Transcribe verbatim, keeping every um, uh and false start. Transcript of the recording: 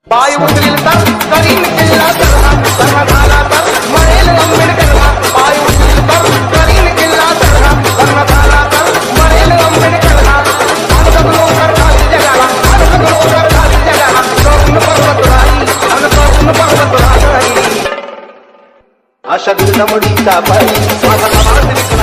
पाय उचलील तर करीन किल्ला तरहा तरहा झाला तर मरेल अंबेड करहा पाय उचलील तर करीन किल्ला तरहा तरहा झाला तर मरेल अंबेड करहा अन सगळो करताल जगाला अन सगळो करताल जगाला करून पर्वत राही अन करून पर्वत राही अशा दिलमडीचा पाय माझा